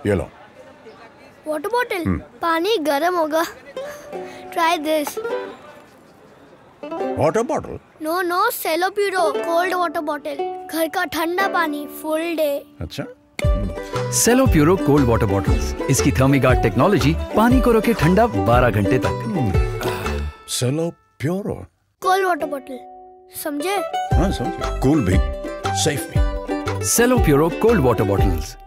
ये लो। Water bottle? पानी गर्म होगा। Try this. Water bottle? No, Cello Puro cold water bottle. घर का ठंडा पानी फुल डे। अच्छा। Cello Puro cold water bottles, इसकी थर्मिगार्ड टेक्नोलॉजी पानी को रखे ठंडा 12 घंटे तक। Cello Puro cold water bottle, समझे? हाँ समझे। कूल भी, सेफ भी। Cello Puro cold water bottles.